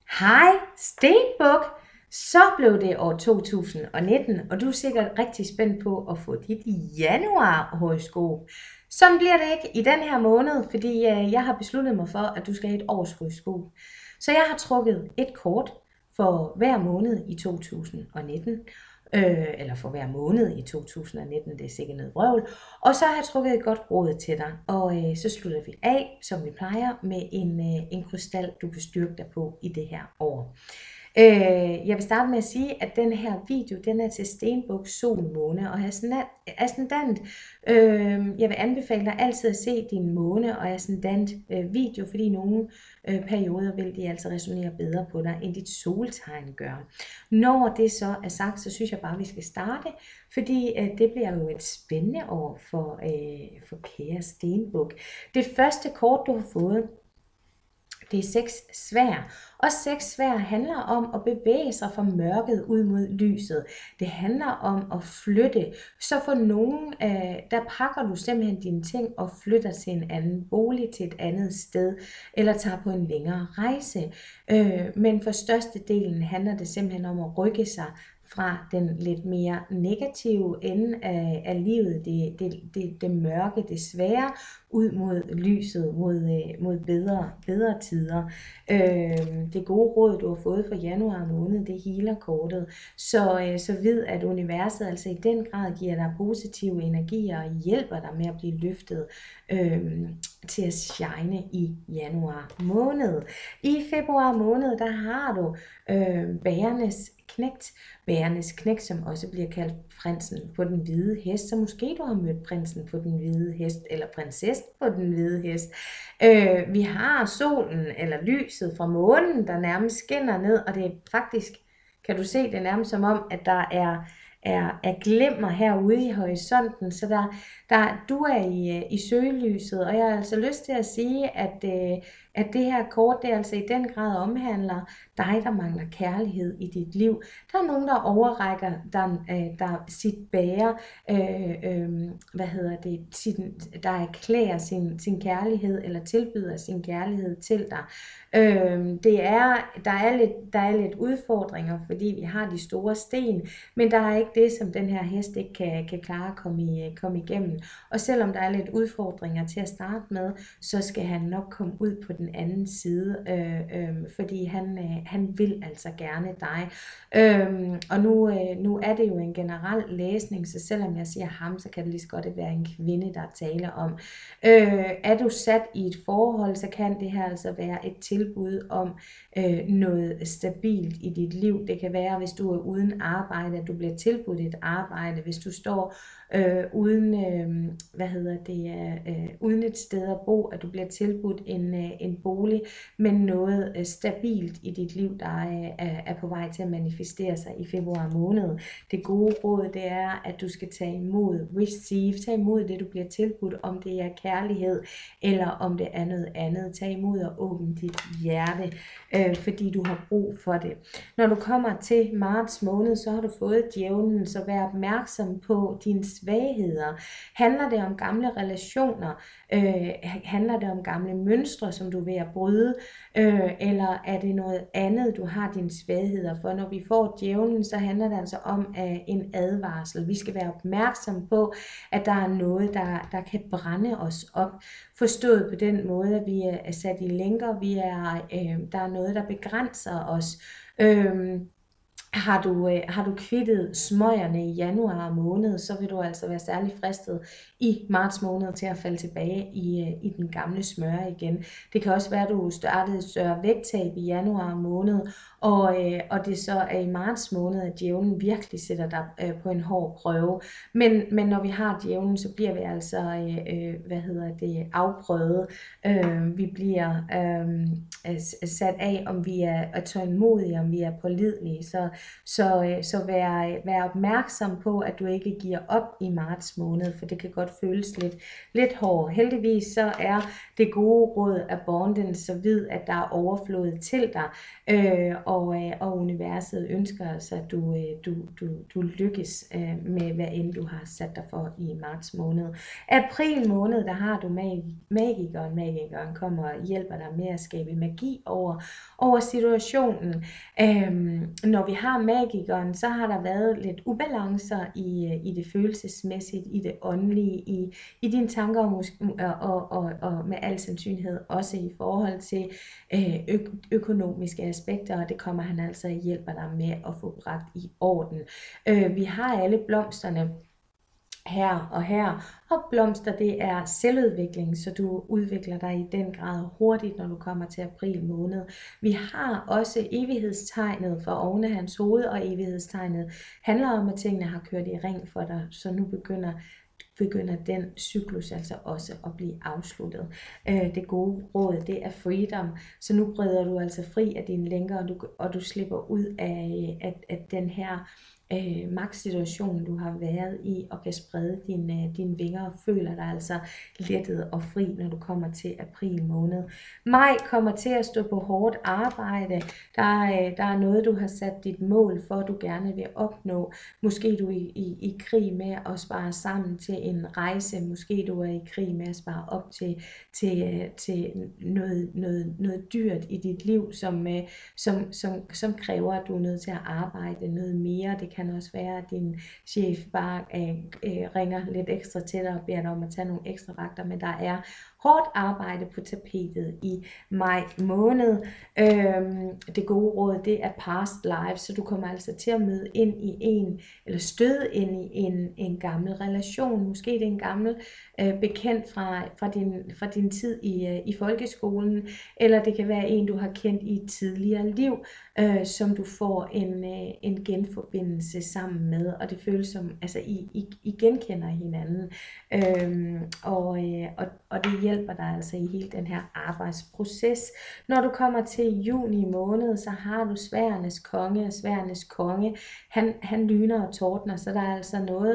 Hej Stenbuk, så blev det år 2019, og du er sikkert rigtig spændt på at få dit januar-horoskop. Sådan bliver det ikke i den her måned, fordi jeg har besluttet mig for, at du skal have et årshoroskop. Så jeg har trukket et kort for hver måned i 2019, eller for hver måned i 2019, det er sikkert noget vrøvl. Og så har jeg trukket et godt råd til dig, og så slutter vi af, som vi plejer, med en krystal, du kan styrke dig på i det her år. Jeg vil starte med at sige, at den her video, den er til Stenbuk Sol, Måne og Ascendant. Jeg vil anbefale dig altid at se din måne og Ascendant video, fordi i nogle perioder vil de altså resonere bedre på dig, end dit soltegn gør. Når det så er sagt, så synes jeg bare, at vi skal starte, fordi det bliver jo et spændende år for kære Stenbuk. Det første kort, du har fået, det er 6 sværd, og 6 sværd handler om at bevæge sig fra mørket ud mod lyset. Det handler om at flytte. Så for nogen, der pakker du simpelthen dine ting og flytter til en anden bolig, til et andet sted, eller tager på en længere rejse. Men for størstedelen handler det simpelthen om at rykke sig fra den lidt mere negative ende af livet, det mørke, det svære, ud mod lyset, mod bedre tider. Det gode råd, du har fået for januar måned, det healer kortet. Så vid, at universet altså i den grad giver dig positive energier og hjælper dig med at blive løftet til at shine i januar måned. I februar måned, der har du bærenes knægt. Bærenes knægt, som også bliver kaldt prinsen på den hvide hest. Så måske du har mødt prinsen på den hvide hest, eller prinsessen på den hvide hest. Vi har solen, eller lyset fra månen, der nærmest skinner ned, og det er faktisk, kan du se det nærmest som om, at der er glimmer herude i horisonten, så du er i søgelyset, og jeg har altså lyst til at sige, at det her kort, det altså i den grad omhandler dig, der mangler kærlighed i dit liv. Der er nogen, der overrækker der sit bære, der erklærer sin kærlighed, eller tilbyder sin kærlighed til dig. Der er lidt udfordringer, fordi vi har de store sten, men der er ikke det, som den her hest ikke kan klare at komme igennem. Og selvom der er lidt udfordringer til at starte med, så skal han nok komme ud på den anden side, fordi han vil altså gerne dig. Og nu er det jo en generel læsning, så selvom jeg siger ham, så kan det lige så godt være en kvinde, der taler om. Er du sat i et forhold, så kan det her altså være et tilbud om noget stabilt i dit liv. Det kan være, hvis du er uden arbejde, at du bliver tilbudt et arbejde. Hvis du står uden et sted at bo, at du bliver tilbudt en bolig, men noget stabilt i dit liv, der er på vej til at manifestere sig i februar måned. Det gode råd, det er, at du skal tage imod, tage imod det, du bliver tilbudt, om det er kærlighed, eller om det er noget andet. Tag imod og åbne dit hjerte, fordi du har brug for det. Når du kommer til marts måned, så har du fået djævlen, så vær opmærksom på dine svagheder. Handler det om gamle relationer? Handler det om gamle mønstre, som du er ved at bryde? Eller er det noget andet, du har dine svagheder for? Når vi får djævlen, så handler det altså om en advarsel. Vi skal være opmærksom på, at der er noget, der kan brænde os op. Forstået på den måde, at vi er sat i lænker. Der er noget, der begrænser os. Har du kvittet smøgerne i januar måned, så vil du altså være særlig fristet i marts måned til at falde tilbage i den gamle smøre igen. Det kan også være, at du startede et større vægttab i januar måned, og det så er i marts måned, at djævlen virkelig sætter dig på en hård prøve. Men når vi har djævlen, så bliver vi altså afprøvet. Vi bliver sat af, om vi er tålmodige, om vi er pålidelige. Så vær opmærksom på, at du ikke giver op i marts måned, for det kan godt føles lidt hårdt. Heldigvis så er det gode råd abundance, så vid, at der er overflod til dig, og universet ønsker altså, at du lykkes med, hvad end du har sat dig for i marts måned. April måned, der har du magikeren. Magikeren kommer og hjælper dig med at skabe magi over situationen. Når vi har magikeren, så har der været lidt ubalancer i det følelsesmæssigt, i det åndelige, i dine tanker og med al sandsynlighed også i forhold til økonomiske aspekter, og det kommer han altså og hjælper dig med at få bragt i orden. Vi har alle blomsterne her, og blomster, det er selvudvikling, så du udvikler dig i den grad hurtigt, når du kommer til april måned. Vi har også evighedstegnet for oven af hans hoved, og evighedstegnet handler om, at tingene har kørt i ring for dig, så nu begynder den cyklus altså også at blive afsluttet. Det gode råd, det er freedom, så nu breder du altså fri af dine lænker, og du slipper ud af den her magtsituation, du har været i, og kan sprede dine vinger og føler dig altså lettet og fri, når du kommer til april måned. Maj kommer til at stå på hårdt arbejde. Der er noget, du har sat dit mål for, du gerne vil opnå. Måske du er i krig med at spare sammen til en rejse. Måske du er i krig med at spare op til noget dyrt i dit liv, som kræver, at du er nødt til at arbejde noget mere. Det kan også være, at din chef bare ringer lidt ekstra til dig og beder dig om at tage nogle ekstra vagter, men der er hårdt arbejde på tapetet i maj måned. Det gode råd, det er past life, så du kommer altså til at møde ind i støde ind i en gammel relation. Måske det er en gammel bekendt fra din tid i folkeskolen, eller det kan være en, du har kendt i et tidligere liv, som du får en genforbindelse sammen med, og det føles som, altså I genkender hinanden, og det hjælper dig altså i hele den her arbejdsproces. Når du kommer til juni måned, så har du sværdenes konge, og sværdenes konge, han lyner og tordner, så der er altså noget,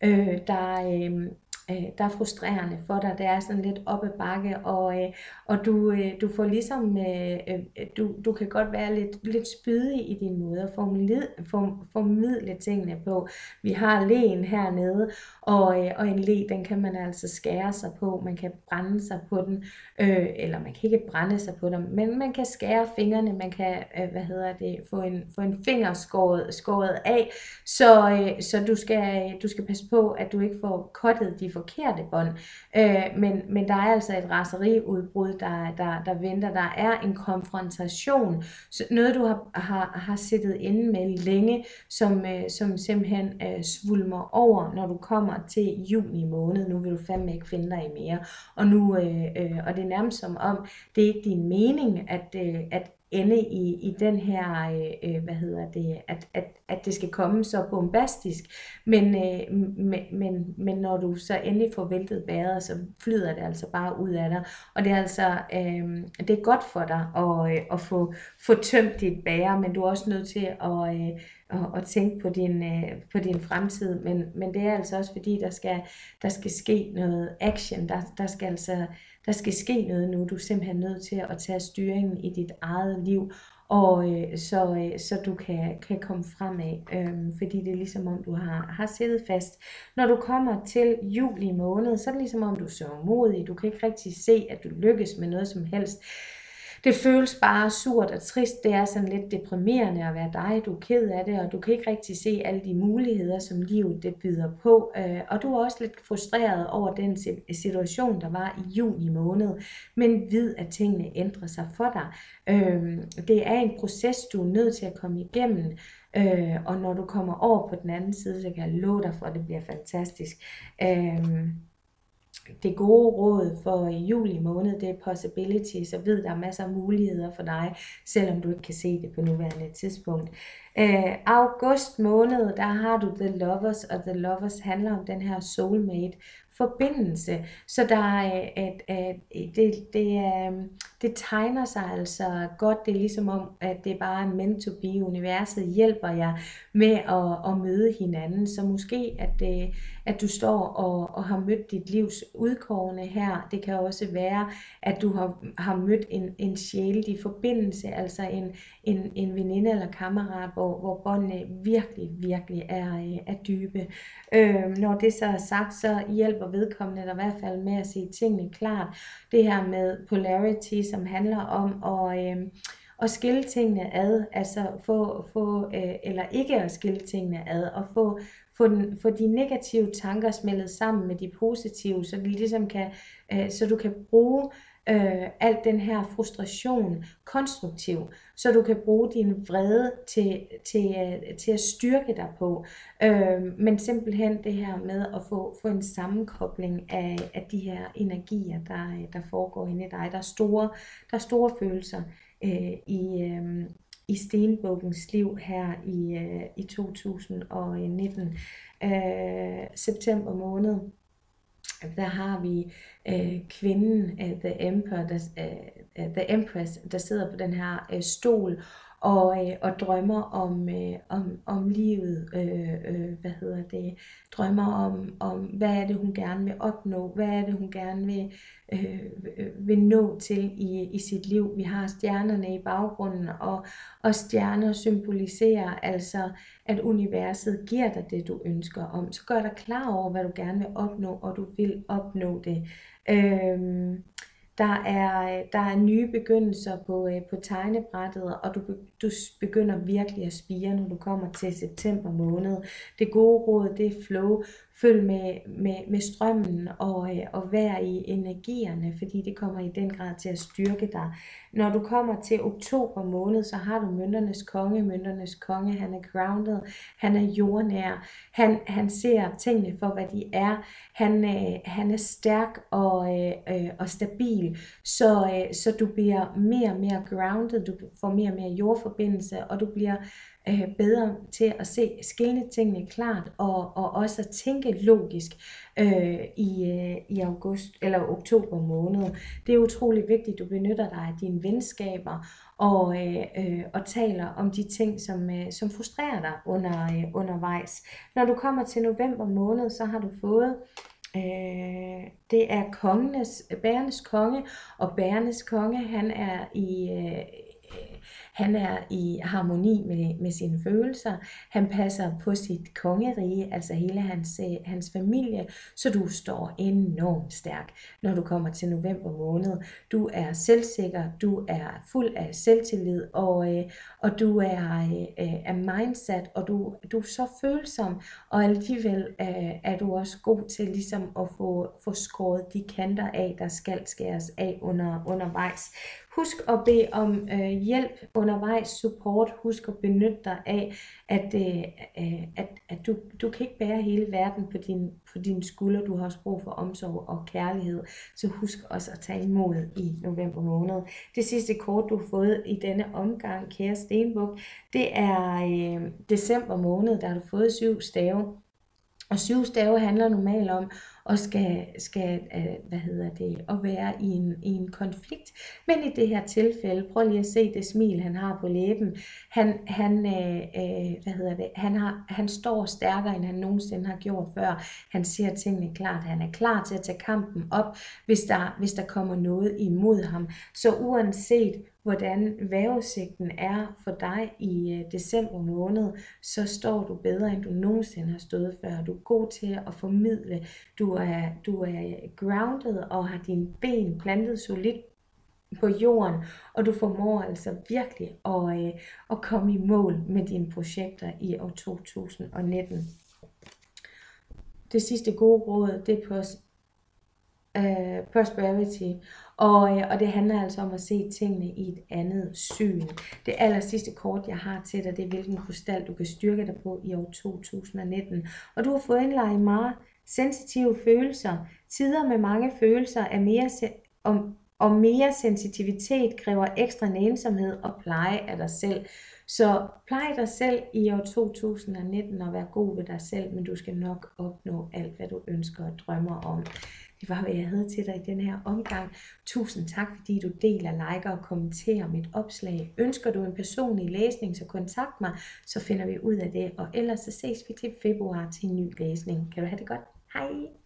der er frustrerende for dig. Det er sådan lidt op ad bakke, og du får ligesom, du kan godt være lidt spydig i din måde at formidle tingene på. Vi har leen hernede, og en le, den kan man altså skære sig på. Man kan brænde sig på den, eller man kan ikke brænde sig på dem, men man kan skære fingrene. Man kan, få en finger skåret af, så du skal passe på, at du ikke får cuttet de forkerte bånd, men der er altså et raseriudbrud, der venter. Der er en konfrontation, noget du har siddet inde med længe, som simpelthen svulmer over, når du kommer til juni måned. Nu vil du fandme ikke finde dig i mere, og det er nærmest som om, det er ikke din mening, at ende i den her, at det skal komme så bombastisk, men når du så endelig får væltet bæret, så flyder det altså bare ud af dig, og det er altså, det er godt for dig at få tømt dit bære, men du er også nødt til at tænke på din fremtid, men det er altså også fordi, der skal ske noget action, der skal ske noget nu. Du er simpelthen nødt til at tage styringen i dit eget liv, og så du kan komme fremad, fordi det er ligesom om du har siddet fast. Når du kommer til juli måned, så er det ligesom om du er så modig. Du kan ikke rigtig se, at du lykkes med noget som helst. Det føles bare surt og trist. Det er sådan lidt deprimerende at være dig. Du er ked af det, og du kan ikke rigtig se alle de muligheder, som livet det byder på. Og du er også lidt frustreret over den situation, der var i juni måned. Men vid, at tingene ændrer sig for dig. Det er en proces, du er nødt til at komme igennem. Og når du kommer over på den anden side, så kan jeg love dig for, at det bliver fantastisk. Det gode råd for juli måned, det er possibility, så ved der er masser af muligheder for dig, selvom du ikke kan se det på nuværende tidspunkt. August måned, der har du The Lovers, og The Lovers handler om den her soulmate forbindelse, så det tegner sig altså godt. Det er ligesom om, at det er bare meant to be. Universet hjælper jer med at møde hinanden, så måske at du står og har mødt dit livs udkårne her. Det kan også være, at du har mødt en sjælelig forbindelse, altså en veninde eller kammerat, hvor båndene virkelig er dybe. Når det så er sagt, så hjælper vedkommende der i hvert fald med at se tingene klart. Det her med polarity, som handler om at skille tingene ad, altså eller ikke at skille tingene ad, og få de negative tanker smeltet sammen med de positive, så det ligesom så du kan bruge alt den her frustration konstruktivt, så du kan bruge din vrede til at styrke dig på, men simpelthen det her med at få en sammenkobling af de her energier, der foregår inde i dig. Der er store følelser i stenbukkens liv her i 2019. September måned, der har vi kvinden, The Empress, der sidder på den her stol og drømmer om livet, drømmer om hvad er det hun gerne vil opnå, hvad er det hun gerne vil nå til i sit liv. Vi har stjernerne i baggrunden, og stjerner symboliserer altså, at universet giver dig det, du ønsker om. Så gør dig klar over, hvad du gerne vil opnå, og du vil opnå det. Der er nye begyndelser på tegnebrættet, og du begynder virkelig at spire, når du kommer til september måned. Det gode råd, det er flow. Følg med strømmen og vær i energierne, fordi det kommer i den grad til at styrke dig. Når du kommer til oktober måned, så har du mønternes konge. Mønternes konge, han er grounded, han er jordnær, han ser tingene for, hvad de er. Han er stærk og stabil, så du bliver mere og mere grounded, du får mere og mere jordforbindelse, og du bliver bedre til at skille tingene klart, og også at tænke logisk i august eller oktober måned. Det er utrolig vigtigt, at du benytter dig af dine venskaber og taler om de ting, som frustrerer dig undervejs. Når du kommer til november måned, så har du fået det er bærernes konge, og bærernes konge, han er i harmoni med sine følelser. Han passer på sit kongerige, altså hele hans familie, så du står enormt stærk, når du kommer til november måned. Du er selvsikker, du er fuld af selvtillid, og du er mindset, og du er så følsom, og alligevel er du også god til ligesom at få skåret de kanter af, der skal skæres af undervejs. Husk at bede om hjælp undervejs, support. Husk at benytte dig af, at du kan ikke bære hele verden på dine skuldre. Du har også brug for omsorg og kærlighed. Så husk også at tage imod i november måned. Det sidste kort, du har fået i denne omgang, kære Stenbuk, det er december måned, der har du fået 7 stave. Og 7 stave handler normalt om at at være i en konflikt. Men i det her tilfælde, prøv lige at se det smil, han har på læben. Han står stærkere, end han nogensinde har gjort før. Han ser tingene klart. Han er klar til at tage kampen op, hvis der kommer noget imod ham. Så uanset hvordan vejrudsigten er for dig i december måned, så står du bedre, end du nogensinde har stået før. Du er god til at formidle. Du er grounded og har dine ben plantet solidt på jorden, og du formår altså virkelig at komme i mål med dine projekter i år 2019. Det sidste gode råd, det er prosperity, og det handler altså om at se tingene i et andet syn. Det aller sidste kort, jeg har til dig, det er hvilken krystal du kan styrke dig på i år 2019. Og du har fået en Laimar, sensitive følelser. Tider med mange følelser er mere sensitivitet kræver ekstra nænsomhed og pleje af dig selv. Så plej dig selv i år 2019 og vær god ved dig selv, men du skal nok opnå alt, hvad du ønsker og drømmer om. Det var, hvad jeg havde til dig i den her omgang. Tusind tak, fordi du deler, liker og kommenterer mit opslag. Ønsker du en personlig læsning, så kontakt mig, så finder vi ud af det. Og ellers så ses vi til februar til en ny læsning. Kan du have det godt? Hej!